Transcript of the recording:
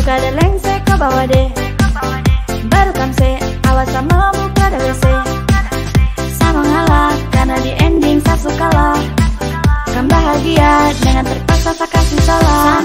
Kada lengse ke bawah deh, baru kamse awas sama buka ada WC. Sama ngalah karena di ending saya suka lah. Kan bahagia dengan terpaksa saya kasih salah.